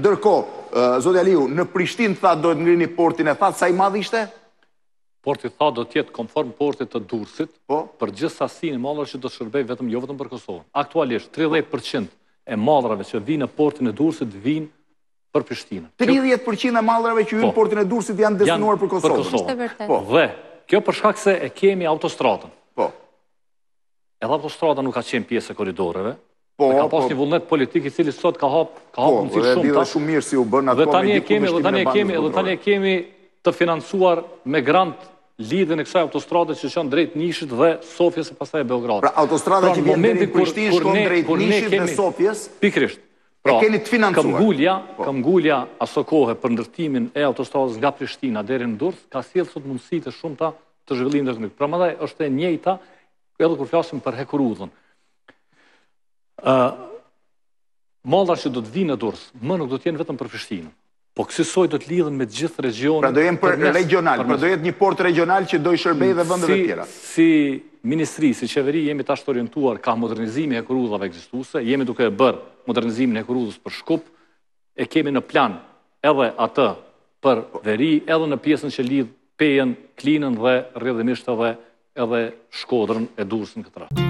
Ndërkohë, zoti Aliu, në Prishtinë tha do të ngrini portin e thatë, sa i madh ishte? Porti tha do t'jetë konform portit të Durrësit, Po. për gjithë sasinë e mallrave që do të shërbej vetëm jo vetëm për Kosovën. Aktualisht 30% e mallrave që vinë në portin e Durrësit vinë për Prishtinën. 30% e mallrave që hynë në portin e Durrësit janë destinuar për Kosovën. Ishte vërtet. Po. Dhe kjo për shkak se e kemi autostradën. Po. Edhe autostrada nuk ka qenë pjesë e koridoreve. Po, Dhe ka pas një vullnet politik i cili sot ka hapur mundësi shumë. Dhe shumë mirë si u bën ato. Dhe tani e kemi të financuar me grant lidhjen e kësaj autostrade që shkon drejt Nishit dhe Sofjes e pastaj Beogradit. Pra autostrada që vjen deri në Prishtinë shkon drejt Nishit dhe Sofjes. Pikërisht. Pra, keni të financuar. Këmbgulja aso kohë për ndërtimin e autostradës nga Prishtina deri në Durrës ka sjellë sot mundësitë shumta të zhvillimit ekonomik. Prandaj është e njëjta edhe kur flasim për Hekurudhën. Mallrat që do të vinë në Durrës, më nuk do të jenë vetëm për Prishtinën. Po kësaj do të lidhen me të gjithë regionin. Pra do jenë për regional, pra do jetë një port regional që do i shërbej dhe vendeve tjera. Si ministri, si qeveri, jemi tash të orientuar ka modernizimi e Hekurudhave ekzistuese, jemi duke bërë modernizimin e Hekurudhës për Shkup, e kemi në plan edhe atë për veri, edhe në pjesën që lidh Pejën, Klinën dhe rrjedhimisht edhe Shkodrën e Durrësin këtë rast.